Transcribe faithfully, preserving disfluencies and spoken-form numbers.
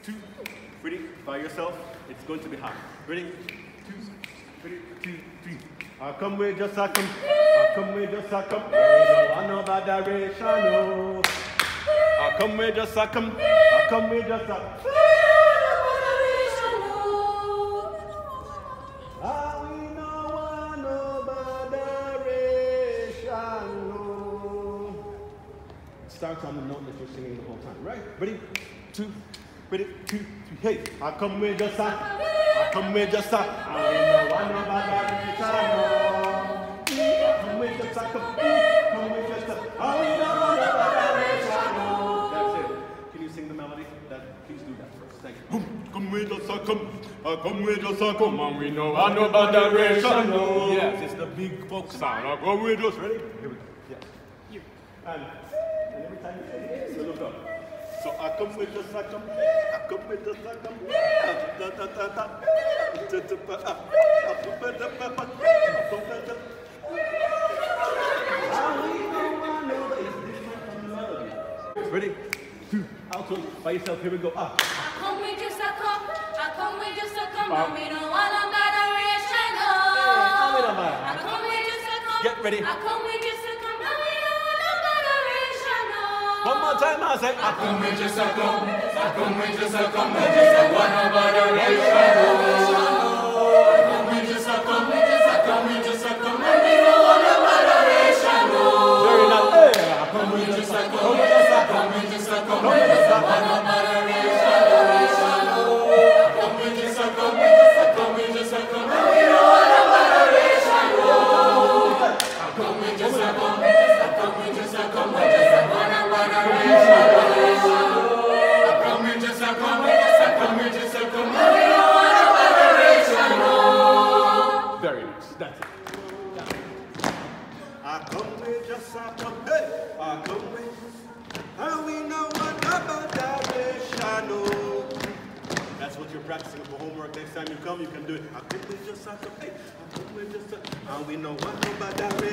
two, ready, by yourself, it's going to be hard. Ready, two, ready, two, three. I come with just a come, I come with just a come, I know about direction, no. I come with just a come, I come with just a Ah, we know I know about direction, no. It starts on the note that you're singing the whole time, right? Ready, two, ready, two, three, hey. I come with just a, I come with just a, I know I know about direction, no. I come with just a, come, come with just a, I know I know about direction, no. That's it. Can you sing the melody? That, please do that first. Thank you. Come with us, come, uh, come with us, come on, we know I know about direction, no. Yes, it's the big folk sound. Uh, come with us, ready? Here we go. Yes. And, and every time you say it, so look up. So I come with us, I come, I come with us, I come, da da da da, da da da, I come with us, I come, I come with us. I know that it's different from the melody. Ready? Two, alto, by yourself, here we go. Ah. Come with just a come, I come with just a come, but we don't want no moderation, no. I come with just a come, get ready. I come with just a come, but we don't want no moderation, no. One more time, I say, I come with just a come, I come with just a come, but just a want no moderation, no. I come with just a come, I come with just a come, but we don't want no moderation, no. Very nice. Hey, I come with just a come, I come with just a come, but just a want no moderation, no. Very nice. That's it. That's it. I come with just a come, hey, I come with, and we know what about direction, no. That's what you're practicing for homework. Next time you come, you can do it. I come with just a come, hey, I come with just a, and we know what about direction.